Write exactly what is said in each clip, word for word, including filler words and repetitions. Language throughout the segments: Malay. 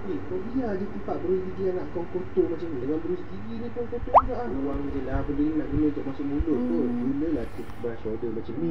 Eh, kau biar je tempat berus gigi anak kau kotor macam ni. Dengan berus gigi ni pun kotor juga ah. Buang je lah, benda ni nak guna untuk masuk mulut pun. Gunalah toothbrush order macam ni.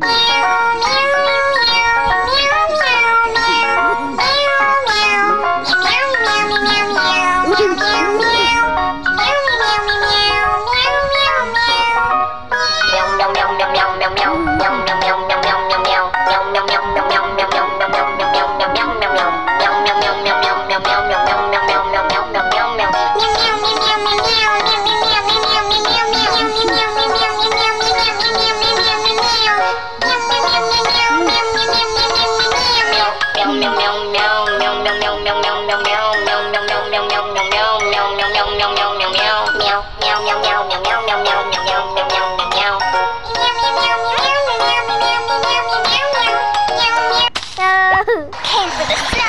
Came for the snack.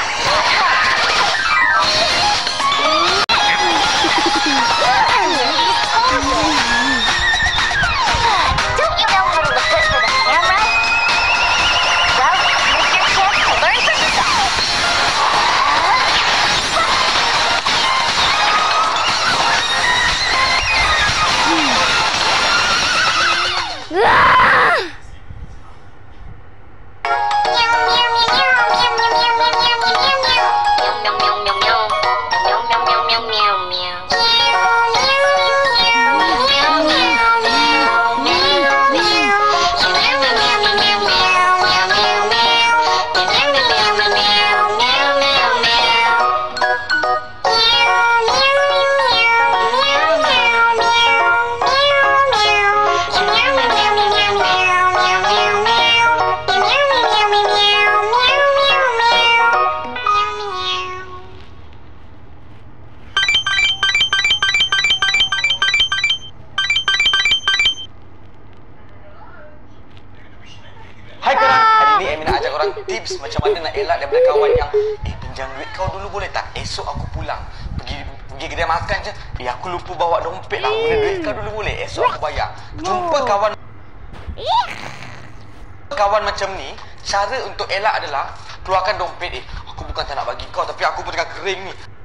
Don't you know how to look good for the camera? Well, here's your chance to learn from the song. Hai korang, hari ni Amin nak ajar korang tips macam mana nak elak daripada kawan yang eh pinjam duit kau dulu boleh tak? Esok aku pulang. Pergi pergi kedai makan je. Eh aku lupa bawa dompet lah. Guna duit kau dulu boleh? Esok aku bayar. Jumpa kawan kawan macam ni, cara untuk elak adalah keluarkan dompet. Eh aku bukan tak nak bagi kau tapi aku pun tengah kering ni.